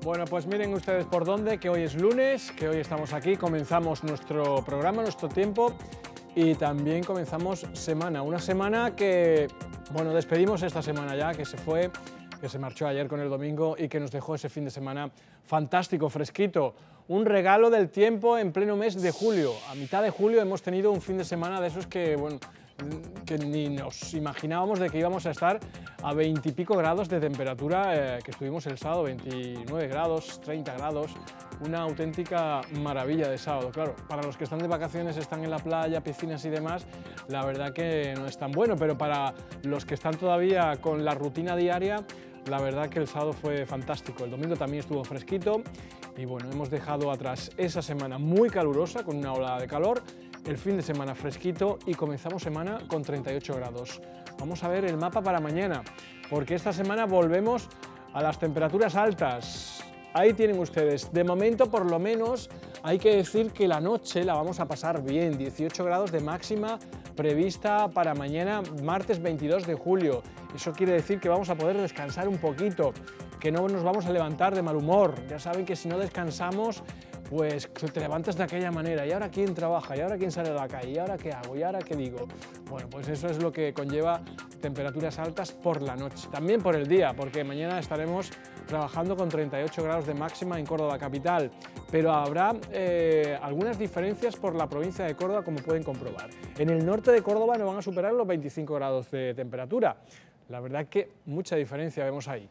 Bueno, pues miren ustedes por dónde, que hoy es lunes, que hoy estamos aquí, comenzamos nuestro programa, nuestro tiempo y también comenzamos semana. Una semana que, bueno, despedimos esta semana ya, que se fue, que se marchó ayer con el domingo y que nos dejó ese fin de semana fantástico, fresquito. Un regalo del tiempo en pleno mes de julio. A mitad de julio hemos tenido un fin de semana de esos que, bueno, que ni nos imaginábamos de que íbamos a estar a 20 y pico grados de temperatura, que estuvimos el sábado, 29 grados, 30 grados, una auténtica maravilla de sábado. Claro, para los que están de vacaciones, están en la playa, piscinas y demás, la verdad que no es tan bueno, pero para los que están todavía con la rutina diaria, la verdad que el sábado fue fantástico. El domingo también estuvo fresquito y bueno, hemos dejado atrás esa semana muy calurosa con una ola de calor, el fin de semana fresquito y comenzamos semana con 38 grados. Vamos a ver el mapa para mañana, porque esta semana volvemos a las temperaturas altas. Ahí tienen ustedes. De momento, por lo menos, hay que decir que la noche la vamos a pasar bien. 18 grados de máxima prevista para mañana, martes 22 de julio. Eso quiere decir que vamos a poder descansar un poquito, que no nos vamos a levantar de mal humor. Ya saben que si no descansamos, pues te levantas de aquella manera. ¿Y ahora quién trabaja? ¿Y ahora quién sale a la calle? ¿Y ahora qué hago? ¿Y ahora qué digo? Bueno, pues eso es lo que conlleva temperaturas altas por la noche. También por el día, porque mañana estaremos trabajando con 38 grados de máxima en Córdoba capital, pero habrá algunas diferencias por la provincia de Córdoba, como pueden comprobar. En el norte de Córdoba no van a superar los 25 grados de temperatura. La verdad que mucha diferencia vemos ahí.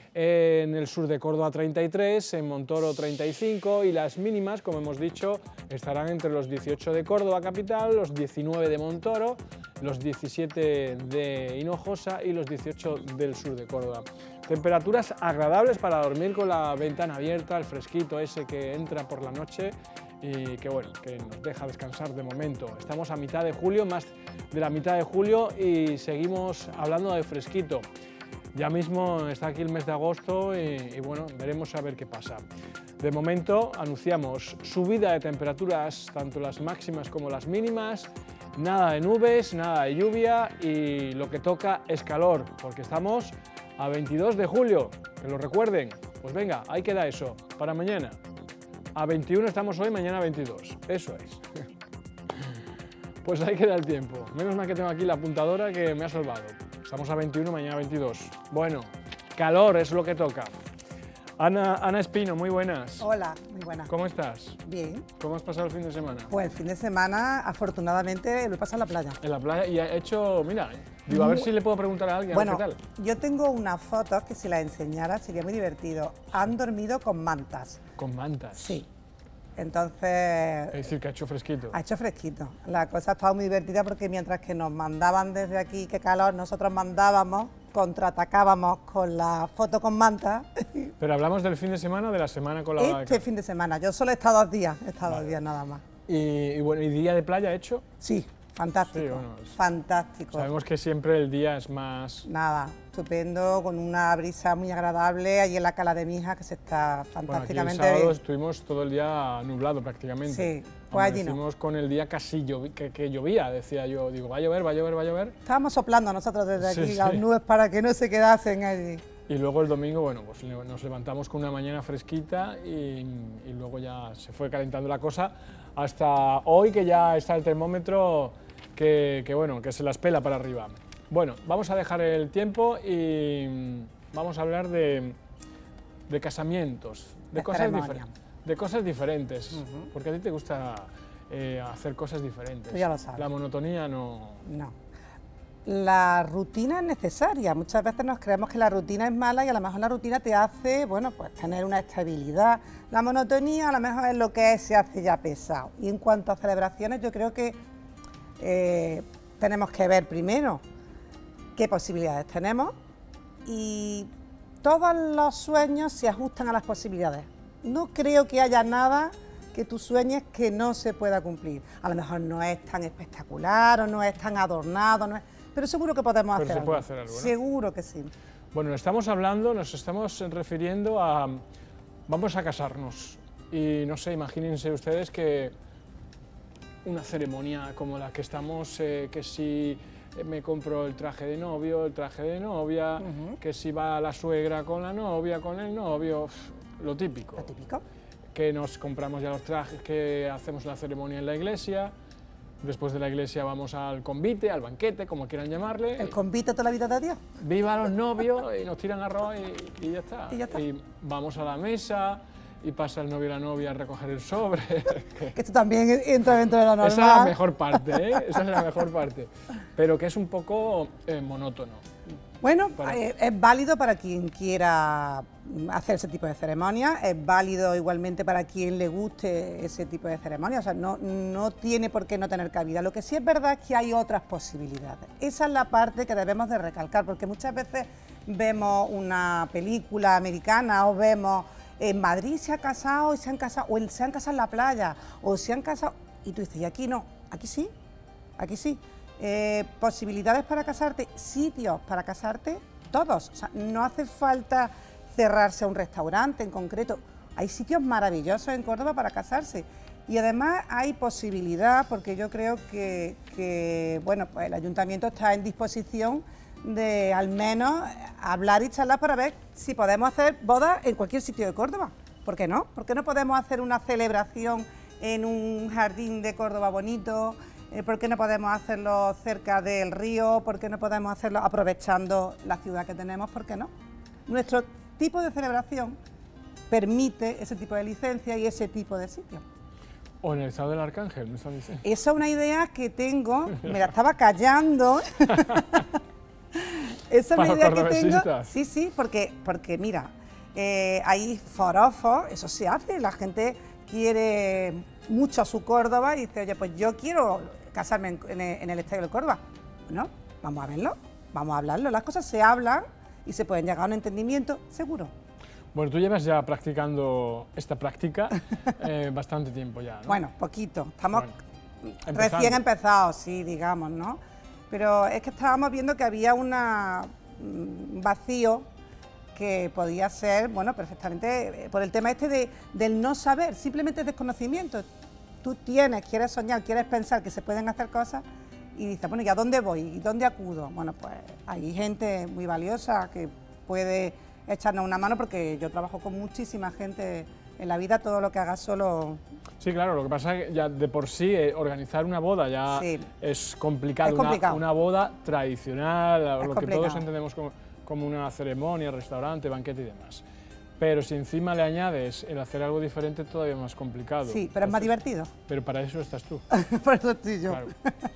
En el sur de Córdoba 33, en Montoro 35 y las mínimas, como hemos dicho, estarán entre los 18 de Córdoba capital, los 19 de Montoro, los 17 de Hinojosa y los 18 del sur de Córdoba. Temperaturas agradables para dormir con la ventana abierta, el fresquito ese que entra por la noche y que bueno, que nos deja descansar de momento. Estamos a mitad de julio, más de la mitad de julio y seguimos hablando de fresquito. Ya mismo está aquí el mes de agosto y bueno, veremos a ver qué pasa. De momento anunciamos subida de temperaturas, tanto las máximas como las mínimas, nada de nubes, nada de lluvia y lo que toca es calor, porque estamos a 22 de julio, que lo recuerden. Pues venga, ahí queda eso, para mañana. A 21 estamos hoy, mañana 22, eso es. Pues ahí queda el tiempo. Menos mal que tengo aquí la apuntadora que me ha salvado. Estamos a 21, mañana 22. Bueno, calor es lo que toca. Ana Espino, muy buenas. Hola, muy buenas. ¿Cómo estás? Bien. ¿Cómo has pasado el fin de semana? Pues el fin de semana, afortunadamente, lo he pasado en la playa. En la playa y he hecho, mira, digo, a ver si le puedo preguntar a alguien, bueno, ¿qué tal? Yo tengo unas fotos que si las enseñara sería muy divertido. Han dormido con mantas. ¿Con mantas? Sí. Entonces... Es decir, que ha hecho fresquito. Ha hecho fresquito. La cosa ha estado muy divertida porque mientras que nos mandaban desde aquí, qué calor, nosotros mandábamos, contraatacábamos con la foto con mantas. Pero hablamos del fin de semana o de la semana con la... Este fin de semana. Yo solo he estado 2 días, he estado 2 días nada más. Y bueno, ¿y día de playa hecho? Sí, fantástico. Sí, bueno, fantástico. Sabemos que siempre el día es más... Nada, estupendo, con una brisa muy agradable, allí en la cala de mi hija, que se está fantásticamente bueno, aquí el sábado bien. estuvimos todo el día nublado prácticamente. Sí, pues allí no. Estuvimos con el día casi que llovía, decía yo, digo, va a llover, va a llover, va a llover. Estábamos soplando nosotros desde aquí Sí, las sí. nubes para que no se quedasen allí. Y luego el domingo, bueno, pues nos levantamos con una mañana fresquita y luego ya se fue calentando la cosa hasta hoy, que ya está el termómetro que bueno, que se las pela para arriba. Bueno, vamos a dejar el tiempo y vamos a hablar de casamientos, de cosas diferentes, porque a ti te gusta hacer cosas diferentes. Tú ya lo sabes. La monotonía no... No. La rutina es necesaria. Muchas veces nos creemos que la rutina es mala y a lo mejor la rutina te hace, bueno, pues tener una estabilidad. La monotonía a lo mejor es lo que es, se hace ya pesado. Y en cuanto a celebraciones, yo creo que tenemos que ver primero qué posibilidades tenemos y todos los sueños se ajustan a las posibilidades. No creo que haya nada que tú sueñes que no se pueda cumplir. A lo mejor no es tan espectacular o no es tan adornado, pero seguro que podemos hacer algo. Pero se puede hacer algo, ¿no? Seguro que sí. Bueno, nos estamos refiriendo a... Vamos a casarnos y no sé, imagínense ustedes que una ceremonia como la que estamos, que si me compro el traje de novio, el traje de novia, que si va la suegra con la novia, con el novio... lo típico. Lo típico. Que nos compramos ya los trajes, que hacemos la ceremonia en la iglesia, después de la iglesia vamos al convite, al banquete, como quieran llamarle. El convite toda la vida de Dios. Viva los novios y nos tiran arroz y ya está. Y ya está. Y vamos a la mesa y pasa el novio y la novia a recoger el sobre. Que esto también entra dentro de lo normal. Esa es la mejor parte, ¿eh? Esa es la mejor parte. Pero que es un poco monótono. Bueno, es válido para quien quiera hacer ese tipo de ceremonias, es válido igualmente para quien le guste ese tipo de ceremonias, o sea, no tiene por qué no tener cabida. Lo que sí es verdad es que hay otras posibilidades. Esa es la parte que debemos de recalcar, porque muchas veces vemos una película americana o vemos en Madrid se ha casado y se han casado, o se han casado en la playa, o se han casado, y tú dices, y aquí no, aquí sí, aquí sí. Posibilidades para casarte, sitios para casarte, todos. O sea, no hace falta cerrarse a un restaurante en concreto. Hay sitios maravillosos en Córdoba para casarse. Y además hay posibilidad, porque yo creo que bueno, pues el ayuntamiento está en disposición de al menos hablar y charlar para ver si podemos hacer bodas en cualquier sitio de Córdoba. ¿Por qué no? ¿Por qué no podemos hacer una celebración en un jardín de Córdoba bonito? ¿Por qué no podemos hacerlo cerca del río? ¿Por qué no podemos hacerlo aprovechando la ciudad que tenemos? ¿Por qué no? Nuestro tipo de celebración permite ese tipo de licencia y ese tipo de sitio. O en el estado del Arcángel, ¿me estás diciendo? Esa es una idea que tengo, me la estaba callando. Esa es una idea que tengo. Sí, sí, porque mira, hay forofos, eso se hace, la gente quiere mucho a su Córdoba y dice, oye, pues yo quiero casarme en el Estadio de Córdoba. Bueno, vamos a verlo, vamos a hablarlo, las cosas se hablan y se pueden llegar a un entendimiento, seguro. Bueno, tú llevas ya practicando esta práctica bastante tiempo ya, ¿no? Bueno, poquito, estamos recién empezados, sí, digamos, ¿no? Pero es que estábamos viendo que había un vacío que podía ser, bueno, perfectamente, por el tema este del no saber, simplemente desconocimiento. Tú quieres soñar, quieres pensar que se pueden hacer cosas y dices, bueno, ¿y a dónde voy? ¿Y dónde acudo? Bueno, pues hay gente muy valiosa que puede echarnos una mano porque yo trabajo con muchísima gente en la vida, todo lo que haga solo... Sí, claro, lo que pasa es que ya de por sí organizar una boda ya sí, es complicado. Es complicado. Una boda tradicional, lo que todos entendemos como una ceremonia, restaurante, banquete y demás. Pero si encima le añades el hacer algo diferente, todavía más complicado. Sí, pero es más divertido. Pero para eso estás tú. Por eso estoy yo. Claro.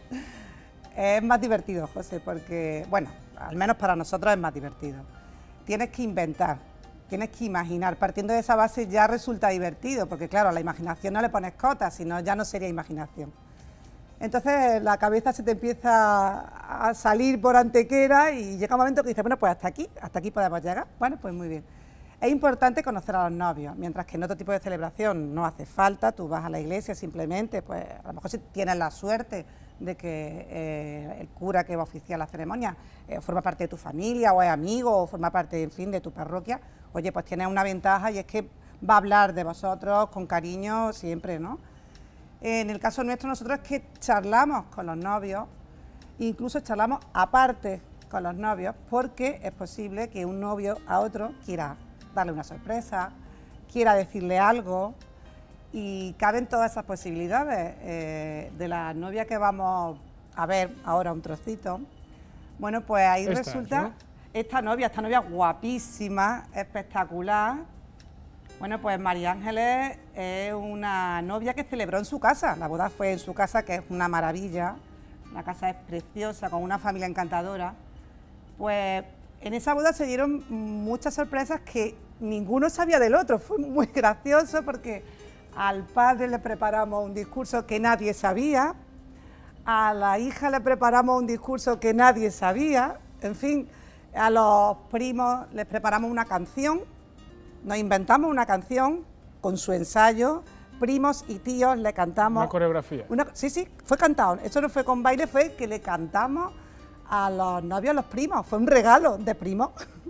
Es más divertido, José, porque, bueno, al menos para nosotros es más divertido. Tienes que inventar, tienes que imaginar. Partiendo de esa base ya resulta divertido, porque claro, a la imaginación no le pones cotas, sino ya no sería imaginación. Entonces la cabeza se te empieza a salir por antequera y llega un momento que dices, bueno, pues hasta aquí podemos llegar. Bueno, pues muy bien. Es importante conocer a los novios, mientras que en otro tipo de celebración no hace falta, tú vas a la iglesia simplemente, pues a lo mejor si tienes la suerte de que el cura que va a oficiar la ceremonia forma parte de tu familia o es amigo o forma parte, en fin, de tu parroquia, oye, pues tienes una ventaja y es que va a hablar de vosotros con cariño siempre, ¿no? En el caso nuestro, nosotros es que charlamos con los novios, incluso charlamos aparte con los novios, porque es posible que un novio a otro quiera darle una sorpresa, quiera decirle algo, y caben todas esas posibilidades. De la novia que vamos a ver ahora un trocito, bueno, pues ahí resulta, ¿no? Esta novia guapísima, espectacular. Bueno, pues María Ángeles es una novia que celebró en su casa, la boda fue en su casa, que es una maravilla, la casa es preciosa, con una familia encantadora. Pues en esa boda se dieron muchas sorpresas que ninguno sabía del otro, fue muy gracioso porque al padre le preparamos un discurso que nadie sabía, a la hija le preparamos un discurso que nadie sabía, en fin, a los primos les preparamos una canción, nos inventamos una canción con su ensayo, primos y tíos le cantamos... ¿Una coreografía? Sí, fue cantado, esto no fue con baile, fue que le cantamos a los novios, a los primos, fue un regalo de primos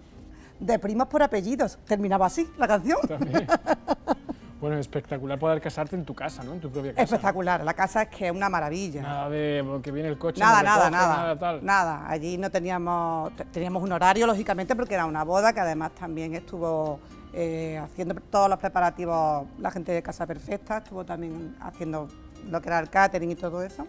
por apellidos, terminaba así la canción. También. Bueno, espectacular poder casarte en tu casa, ¿no? En tu propia casa. Espectacular, la casa es que es una maravilla. Nada de que viene el coche, nada, allí no teníamos un horario, lógicamente, porque era una boda que además también estuvo haciendo todos los preparativos, la gente de Casa Perfecta estuvo también haciendo lo que era el catering y todo eso.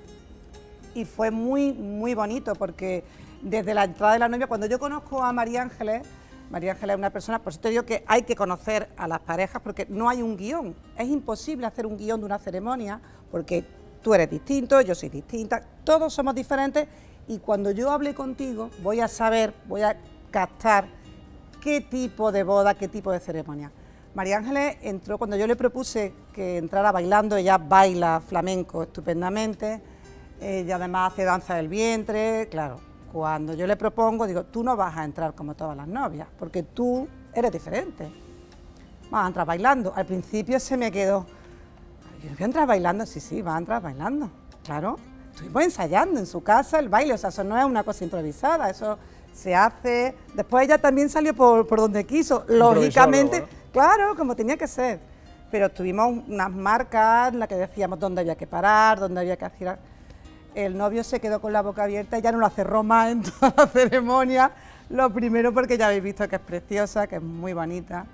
Y fue muy, muy bonito porque desde la entrada de la novia, cuando yo conozco a María Ángeles es una persona, por eso te digo que hay que conocer a las parejas porque no hay un guión. Es imposible hacer un guión de una ceremonia porque tú eres distinto, yo soy distinta, todos somos diferentes y cuando yo hable contigo voy a saber, voy a captar qué tipo de boda, qué tipo de ceremonia. María Ángeles entró, cuando yo le propuse que entrara bailando, ella baila flamenco estupendamente, ella además hace danza del vientre, claro. Cuando yo le propongo, digo, tú no vas a entrar como todas las novias, porque tú eres diferente. Vas a entrar bailando. Al principio se me quedó, yo no voy a entrar bailando, sí, va a entrar bailando. Claro, estuvimos ensayando en su casa el baile, o sea, eso no es una cosa improvisada, eso se hace. Después ella también salió por donde quiso, lógicamente, luego, ¿no? Claro, como tenía que ser. Pero tuvimos unas marcas en las que decíamos dónde había que parar, dónde había que girar. El novio se quedó con la boca abierta y ya no la cerró más en toda la ceremonia. Lo primero porque ya habéis visto que es preciosa, que es muy bonita.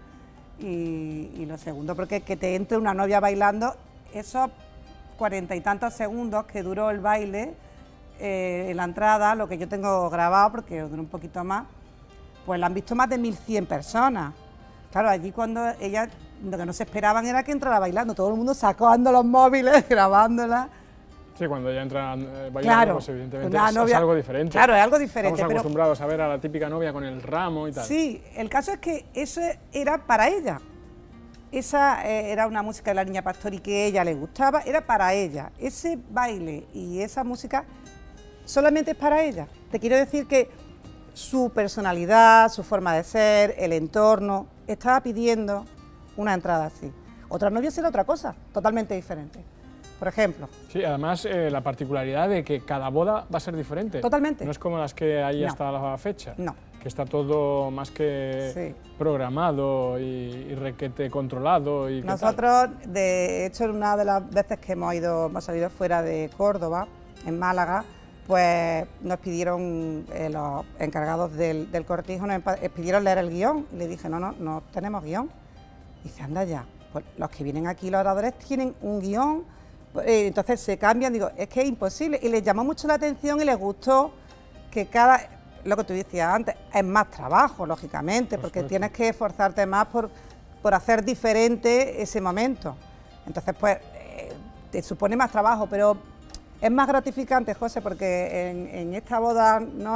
Y lo segundo porque que te entre una novia bailando, esos 40 y tantos segundos que duró el baile, en la entrada, lo que yo tengo grabado, porque duró un poquito más, pues la han visto más de 1100 personas. Claro, allí cuando ella, lo que no se esperaban era que entrara bailando, todo el mundo sacando los móviles, grabándola. Sí, cuando ya entran bailando, Claro, pues evidentemente una novia, es algo diferente. Claro, es algo diferente. Estamos acostumbrados a ver a la típica novia con el ramo y tal. Sí, el caso es que eso era para ella. Esa era una música de la Niña Pastori que a ella le gustaba, era para ella. Ese baile y esa música solamente es para ella. Te quiero decir que su personalidad, su forma de ser, el entorno, estaba pidiendo una entrada así. Otra novia será otra cosa, totalmente diferente. Por ejemplo. Sí, además la particularidad de que cada boda va a ser diferente. Totalmente. No es como las que hay No. hasta la fecha. No. Que está todo más que programado y requete controlado. Y nosotros, de hecho, una de las veces que hemos salido fuera de Córdoba, en Málaga, pues nos pidieron, los encargados del cortijo, nos pidieron leer el guión. Y le dije, no tenemos guión. Y dice, anda ya, pues los que vienen aquí, los oradores, tienen un guión. Entonces se cambian, digo, es que es imposible. Y les llamó mucho la atención y les gustó que lo que tú decías antes, es más trabajo, lógicamente, porque tienes que esforzarte más por hacer diferente ese momento. Entonces, pues, te supone más trabajo, pero es más gratificante, José, porque en esta boda,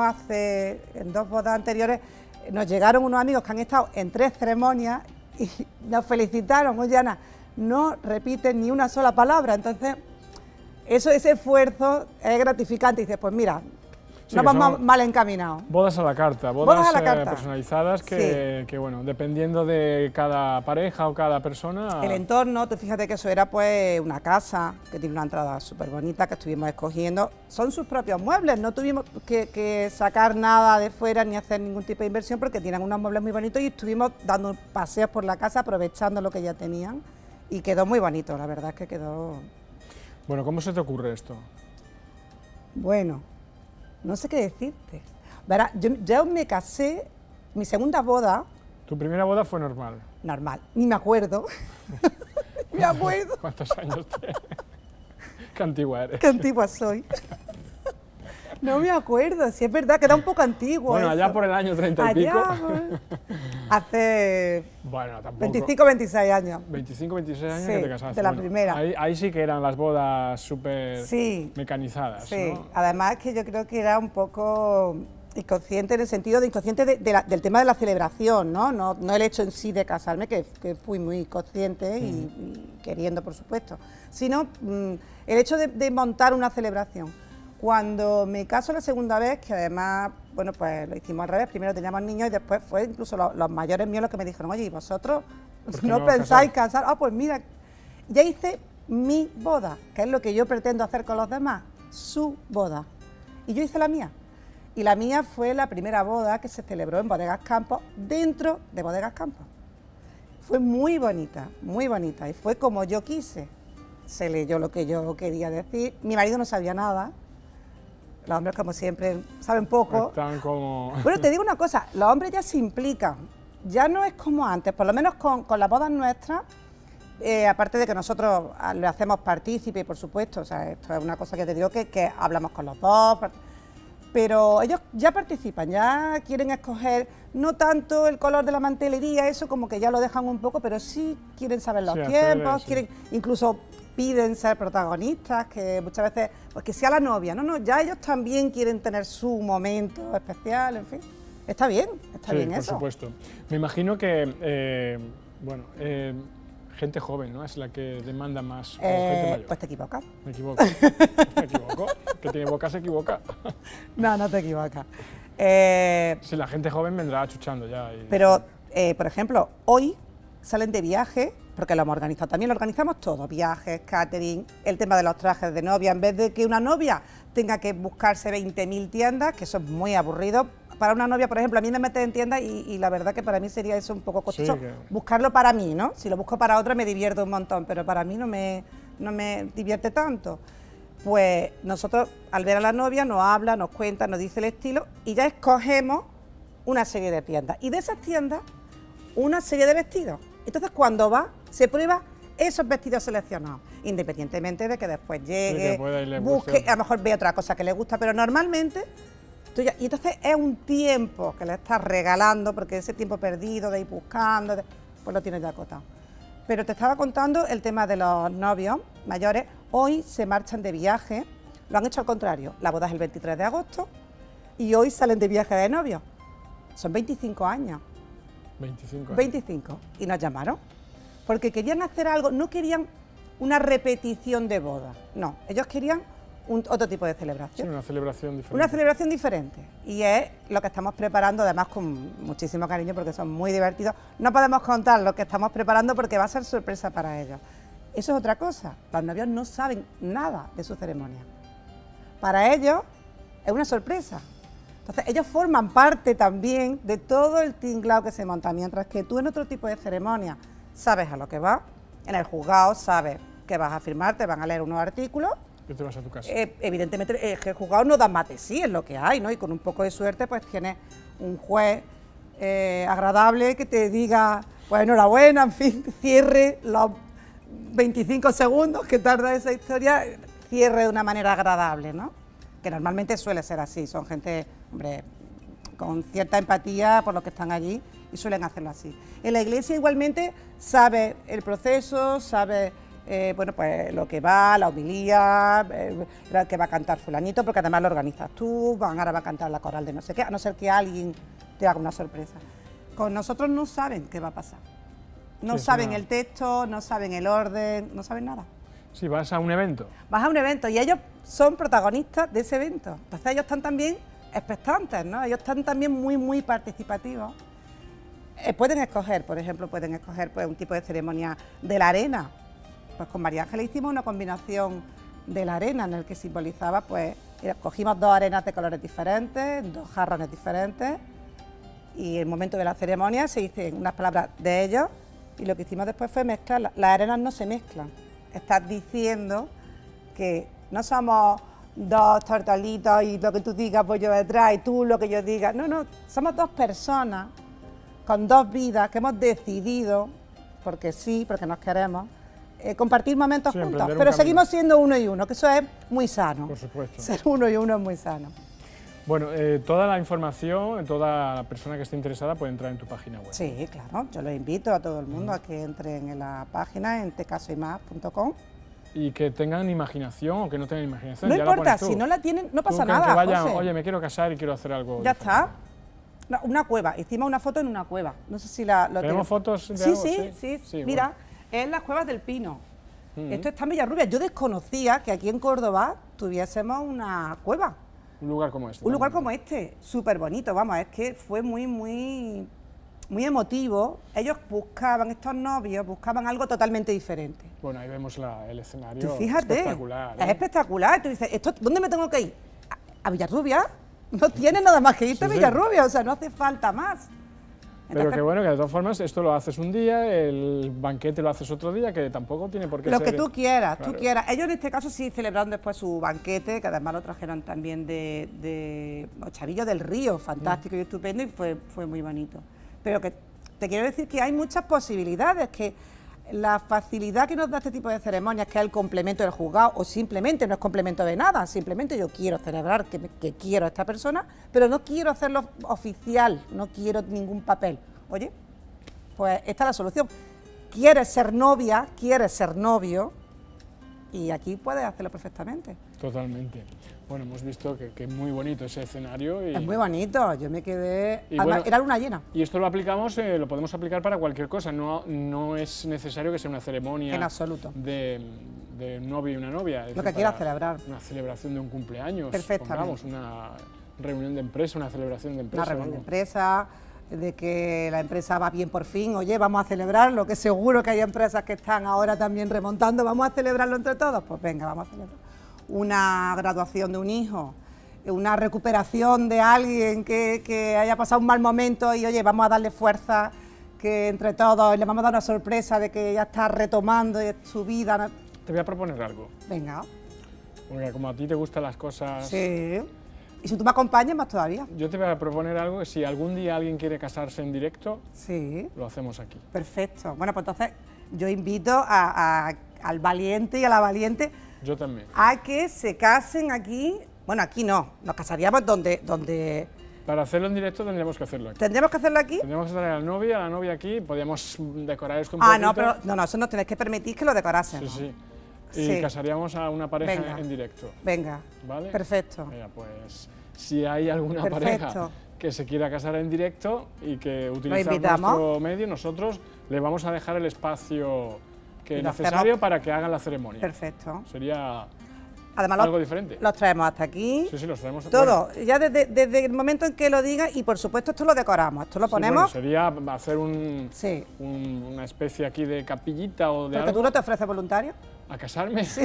en 2 bodas anteriores, nos llegaron unos amigos que han estado en 3 ceremonias y nos felicitaron, oye Ana, no repiten ni una sola palabra, entonces ese esfuerzo es gratificante y dices, pues mira, no vamos mal encaminados. Bodas a la carta, bodas a la carta. Personalizadas que, bueno, dependiendo de cada pareja o cada persona... El entorno, tú fíjate que eso era pues una casa que tiene una entrada súper bonita que estuvimos escogiendo, son sus propios muebles, no tuvimos que sacar nada de fuera ni hacer ningún tipo de inversión porque tienen unos muebles muy bonitos y estuvimos dando paseos por la casa aprovechando lo que ya tenían y quedó muy bonito, la verdad es que quedó... Bueno, ¿cómo se te ocurre esto? Bueno, no sé qué decirte. Verás, yo me casé, mi segunda boda... ¿Tu primera boda fue normal? Normal, ni me acuerdo. Me acuerdo. ¿Cuántos años tienes? Qué antigua eres. Qué antigua soy. No me acuerdo, si es verdad que era un poco antiguo. Bueno, eso. allá por el año 30 y pico. Hace bueno, tampoco. 25, 26 años. 25, 26 años Sí, que te casaste. de la primera. Ahí sí que eran las bodas súper mecanizadas. Sí, ¿no? además es que yo creo que era un poco inconsciente en el sentido de inconsciente del tema de la celebración, ¿no? No el hecho en sí de casarme, que fui muy consciente y queriendo, por supuesto, sino el hecho de montar una celebración. Cuando me caso la segunda vez, que además, bueno, pues lo hicimos al revés, primero teníamos niños y después fue incluso los mayores míos los que me dijeron, oye, ¿y vosotros no pensáis casar? Ah, pues mira, ya hice mi boda, que es lo que yo pretendo hacer con los demás, su boda. Y yo hice la mía. Y la mía fue la primera boda que se celebró en Bodegas Campos, dentro de Bodegas Campos. Fue muy bonita, y fue como yo quise. Se leyó lo que yo quería decir, mi marido no sabía nada. Los hombres, como siempre, saben poco. Están como... Bueno, te digo una cosa, los hombres ya se implican. ya no es como antes, por lo menos con las bodas nuestras, aparte de que nosotros le hacemos partícipe, por supuesto, o sea, esto es una cosa que te digo que hablamos con los dos, pero ellos ya participan, ya quieren escoger no tanto el color de la mantelería, eso como que ya lo dejan un poco, pero sí quieren saber los tiempos, quieren, incluso piden ser protagonistas, que muchas veces, pues que sea la novia, no, ya ellos también quieren tener su momento especial, en fin. Está bien eso. Por supuesto. Me imagino que, gente joven, ¿no? Es la que demanda más, o gente mayor. Pues te equivocas. Me equivoco. Me equivoco. Que tiene boca se equivoca. No te equivocas. Sí, la gente joven vendrá achuchando ya. Pero, por ejemplo, hoy salen de viaje, porque lo hemos organizado también, lo organizamos todo, viajes, catering, el tema de los trajes de novia, en vez de que una novia tenga que buscarse 20.000 tiendas, que eso es muy aburrido. Para una novia, por ejemplo, a mí me meten en tiendas y la verdad que para mí sería eso un poco costoso. Buscarlo para mí, ¿no? Si lo busco para otra me divierto un montón, pero para mí no me divierte tanto. Pues nosotros, al ver a la novia, nos habla, nos cuenta, nos dice el estilo y ya escogemos una serie de tiendas. Y de esas tiendas, una serie de vestidos. Entonces, cuando va, se prueba esos vestidos seleccionados, independientemente de que después llegue, busque, a lo mejor ve otra cosa que le gusta, pero normalmente... Y entonces es un tiempo que le estás regalando, porque ese tiempo perdido de ir buscando, pues lo tienes ya acotado. Pero te estaba contando el tema de los novios mayores. Hoy se marchan de viaje, lo han hecho al contrario. La boda es el 23 de agosto y hoy salen de viaje de novios. Son 25 años. 25 años. 25. Y nos llamaron porque querían hacer algo, no querían una repetición de boda, no, ellos querían otro tipo de celebración. Sí, una celebración diferente. Una celebración diferente. Y es lo que estamos preparando, además con muchísimo cariño, porque son muy divertidos. No podemos contar lo que estamos preparando porque va a ser sorpresa para ellos. Eso es otra cosa. Los novios no saben nada de su ceremonia. Para ellos es una sorpresa. Entonces ellos forman parte también de todo el tinglao que se monta, mientras que tú en otro tipo de ceremonia sabes a lo que vas, en el juzgado sabes que vas a firmar, te van a leer unos artículos. ¿Qué te vas a tu casa? Evidentemente el juzgado no da más de sí, es lo que hay, ¿no? Y con un poco de suerte pues tienes un juez agradable que te diga, pues enhorabuena, en fin, cierre los 25 segundos que tarda esa historia, cierre de una manera agradable, ¿no? Que normalmente suele ser así, son gente, hombre, con cierta empatía por los que están allí y suelen hacerlo así. En la iglesia igualmente sabe el proceso, sabe... bueno, pues lo que va, la homilía, lo que va a cantar fulanito, porque además lo organizas tú, ahora va a cantar la coral de no sé qué, a no ser que alguien te haga una sorpresa. Con nosotros no saben qué va a pasar, no saben el texto, no saben el orden, no saben nada. Sí, vas a un evento. Vas a un evento y ellos son protagonistas de ese evento, entonces ellos están también expectantes, ¿no? Ellos están también muy participativos. Pueden escoger, por ejemplo, pues, un tipo de ceremonia de la arena. Pues con María Ángeles hicimos una combinación de la arena en el que simbolizaba, pues cogimos dos arenas de colores diferentes, dos jarrones diferentes y en el momento de la ceremonia se dicen unas palabras de ellos y lo que hicimos después fue mezclar. Las arenas no se mezclan, estás diciendo que no somos dos tortolitos y lo que tú digas pues yo detrás y tú lo que yo diga, no, somos dos personas con dos vidas que hemos decidido, porque sí, porque nos queremos, compartir momentos juntos, pero seguimos siendo uno y uno, que eso es muy sano. Por supuesto. Ser uno y uno es muy sano. Bueno, toda la información, toda la persona que esté interesada puede entrar en tu página web. Sí, claro, yo los invito a todo el mundo a que entren en la página en tecasoymás.com. Y que tengan imaginación o que no tengan imaginación. No ya importa, si no la tienen, no pasa nada, que vayan, José. oye, me quiero casar y quiero hacer algo Ya diferente. está. No, una cueva, hicimos una foto en una cueva, no sé si lo ¿Tenemos fotos de sí, algo? Sí, mira, bueno. es las Cuevas del Pino. Esto está en Villarrubia. Yo desconocía que aquí en Córdoba tuviésemos una cueva. Un lugar como este. Un lugar como este, súper bonito, vamos, es que fue muy emotivo. Ellos buscaban, estos novios, buscaban algo totalmente diferente. Bueno, ahí vemos el escenario. Tú fíjate, espectacular. Es espectacular. Tú dices, ¿dónde me tengo que ir? ¿A Villarrubia? No tienes nada más que irte a Villarrubia, o sea, no hace falta más. Pero que bueno, que de todas formas esto lo haces un día, el banquete lo haces otro día, que tampoco tiene por qué lo ser... que tú quieras, claro. Ellos en este caso sí celebraron después su banquete, que además lo trajeron también de Chavillo del Río, fantástico y estupendo, y fue muy bonito. Pero que te quiero decir que hay muchas posibilidades, que la facilidad que nos da este tipo de ceremonias, que es el complemento del juzgado, o simplemente no es complemento de nada, simplemente yo quiero celebrar que quiero a esta persona, pero no quiero hacerlo oficial, no quiero ningún papel. Oye, pues esta es la solución. Quieres ser novia, quieres ser novio, y aquí puedes hacerlo perfectamente. Totalmente. Bueno, hemos visto que es muy bonito ese escenario. Y, es muy bonito, yo me quedé... y Además, bueno, era luna llena. Y esto lo aplicamos, lo podemos aplicar para cualquier cosa, no es necesario que sea una ceremonia en absoluto. De un novio y una novia. Lo que quieras celebrar. Una celebración de un cumpleaños, perfectamente. pongamos, una reunión de empresa, una celebración de empresa. Una reunión de empresa, de que la empresa va bien por fin, oye, vamos a celebrarlo, que seguro que hay empresas que están ahora también remontando, vamos a celebrarlo entre todos, pues venga, vamos a celebrar. Una graduación de un hijo, una recuperación de alguien que haya pasado un mal momento y oye, vamos a darle fuerza, que entre todos le vamos a dar una sorpresa de que ya está retomando su vida. Te voy a proponer algo. Venga. Porque como a ti te gustan las cosas... Sí. Y si tú me acompañas, más todavía. Yo te voy a proponer algo, que si algún día alguien quiere casarse en directo, sí, lo hacemos aquí. Perfecto. Bueno, pues entonces yo invito al valiente y a la valiente... Yo también. A que se casen aquí. Bueno, aquí no, nos casaríamos donde... Para hacerlo en directo tendríamos que hacerlo aquí. ¿Tendríamos que hacerlo aquí? Tendríamos que traer a la novia aquí, podríamos decorar esto un poquito. No, pero no, eso nos tenéis que permitir que lo decorásemos. Sí, sí. Y casaríamos a una pareja venga, en directo. Venga, ¿vale? Perfecto. Mira, pues si hay alguna pareja que se quiera casar en directo y que utiliza nuestro medio, nosotros le vamos a dejar el espacio que es necesario para que hagan la ceremonia. Perfecto. Sería además algo diferente. Los traemos hasta aquí. Sí, sí, los traemos. Todo, ya desde el momento en que lo diga, y por supuesto esto lo decoramos, esto lo ponemos. Sí, bueno, sería hacer una especie aquí de capillita o de algo. ¿Tú no te ofreces voluntario? ¿A casarme? Sí.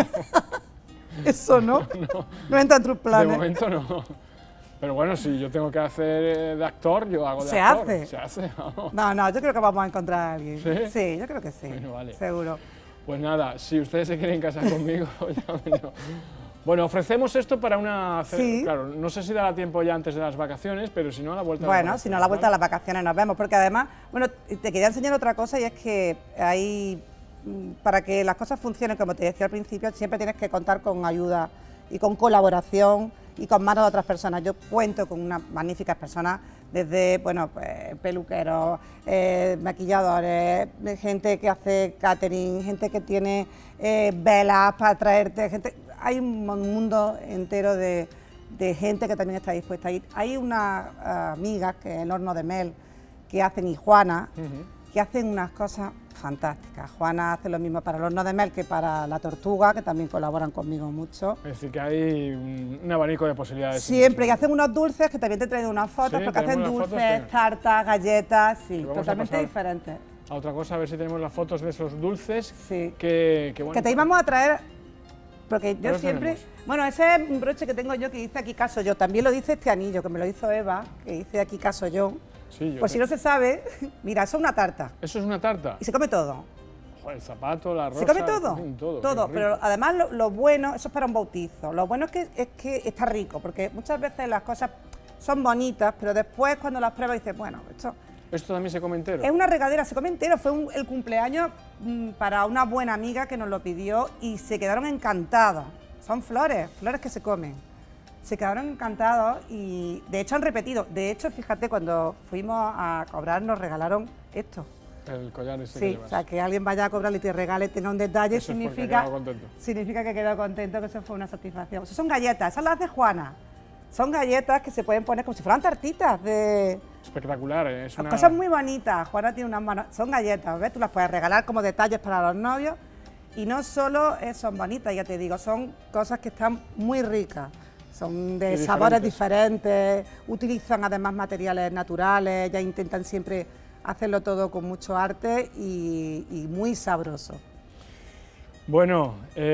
Eso no. No entra en tus planes. De momento no. Pero bueno, si yo tengo que hacer de actor, yo hago de actor. Se hace, vamos. No, yo creo que vamos a encontrar a alguien. ¿Sí? Sí, yo creo que sí. Bueno, vale. Seguro. Pues nada, si ustedes se quieren casar conmigo, llámenlo. Bueno, ofrecemos esto para una... Sí. Claro, no sé si dará tiempo ya antes de las vacaciones, pero si no, a la vuelta de las vacaciones. Bueno, si no, a la vuelta de las vacaciones nos vemos, porque además, bueno, te quería enseñar otra cosa, y es que hay... Para que las cosas funcionen, como te decía al principio, siempre tienes que contar con ayuda y con colaboración y con manos de otras personas. Yo cuento con unas magníficas personas, desde, bueno, pues, peluqueros, maquilladores, gente que hace catering, gente que tiene velas para traerte, gente... Hay un mundo entero de gente que también está dispuesta a ir. Hay unas amigas, que es el Horno de Mel, que hacen, y Juana, que hacen unas cosas fantásticas. Juana hace lo mismo para el Horno de Mel que para La Tortuga, que también colaboran conmigo mucho. Es decir, que hay un abanico de posibilidades. Siempre, y hacen unos dulces, que también te he traído unas fotos, porque hacen dulces, tartas, galletas, sí, totalmente diferentes. A otra cosa, a ver si tenemos las fotos de esos dulces. Sí. Bueno, que te íbamos a traer, porque yo siempre... Bueno, ese es un broche que tengo yo, que dice Aquí caso yo. También lo dice este anillo, que me lo hizo Eva, que dice Aquí caso yo. Sí, pues si no se sabe, mira, eso es una tarta. ¿Eso es una tarta? Y se come todo. Joder, el zapato, la rosa... ¿Se come todo? Todo, pero además lo bueno, eso es para un bautizo, lo bueno es que está rico, porque muchas veces las cosas son bonitas, pero después cuando las pruebas dices, bueno, ¿Esto también se come entero? Es una regadera, se come entero, fue el cumpleaños para una buena amiga que nos lo pidió y se quedaron encantados. Son flores que se comen. Se quedaron encantados y de hecho han repetido. De hecho, fíjate, cuando fuimos a cobrar nos regalaron esto. El collar ese sí, que llevas. O sea, que alguien vaya a cobrar y te regale, tenga un detalle, eso significa que quedó contento, que eso fue una satisfacción. Eso son galletas, esas las hace Juana. Son galletas que se pueden poner como si fueran tartitas de... Espectacular, ¿eh? Son cosas muy bonitas. Juana tiene unas manos... Son galletas, ¿ves? Tú las puedes regalar como detalles para los novios. Y no solo son bonitas, ya te digo, son cosas que están muy ricas. Son de sabores diferentes, utilizan además materiales naturales, ya intentan siempre hacerlo todo con mucho arte y muy sabroso. Bueno,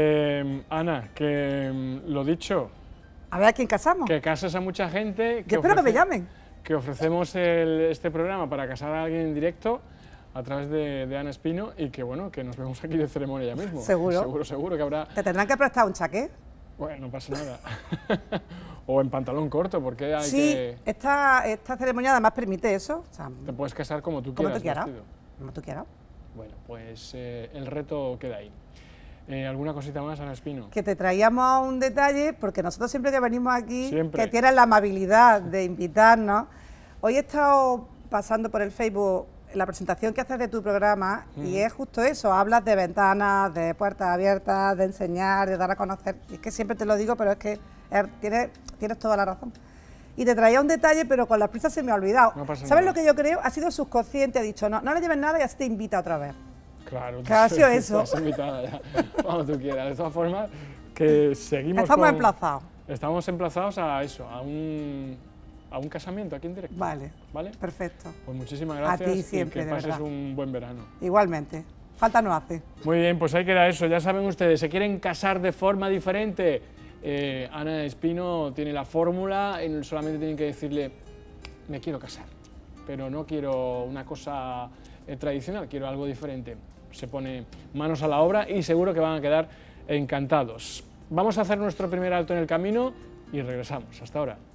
Ana, que lo dicho... A ver a quién casamos. Que cases a mucha gente. Yo espero que me llamen. Que ofrecemos este programa para casar a alguien en directo a través de Ana Espino y que bueno, que nos vemos aquí de ceremonia ya mismo. Seguro. Seguro que habrá... ¿Te tendrán que prestar un chaqué? Bueno, no pasa nada. O en pantalón corto, porque hay Sí, que... esta ceremonia además permite eso. O sea, Te puedes casar como tú como quieras, tú quieras. vestido. Como tú quieras. Bueno, pues el reto queda ahí. ¿Alguna cosita más, Ana Espino? Que te traíamos un detalle, porque nosotros siempre que venimos aquí, Siempre. que tienes la amabilidad de invitarnos. Hoy he estado pasando por el Facebook la presentación que haces de tu programa y es justo eso, hablas de ventanas, de puertas abiertas, de enseñar, de dar a conocer. Y es que siempre te lo digo, pero es que tienes toda la razón. Y te traía un detalle, pero con las prisas se me ha olvidado. No pasa ¿Sabes nada. lo que yo creo? Ha sido subconsciente, ha dicho, no le lleves nada y así te invita otra vez. Claro, Que ha sido eso. Estás invitada ya, cuando tú quieras. De todas formas, que seguimos Estamos con... emplazados. Estamos emplazados a eso, a un casamiento aquí en directo. Vale, ¿Vale? perfecto. Pues muchísimas A gracias ti siempre, y que de pases verdad. un buen verano. Igualmente. Falta no hace. Muy bien, pues ahí queda eso. Ya saben ustedes, ¿se quieren casar de forma diferente? Ana Espino tiene la fórmula, solamente tienen que decirle, me quiero casar, pero no quiero una cosa tradicional, quiero algo diferente. Se pone manos a la obra y seguro que van a quedar encantados. Vamos a hacer nuestro primer alto en el camino y regresamos. Hasta ahora.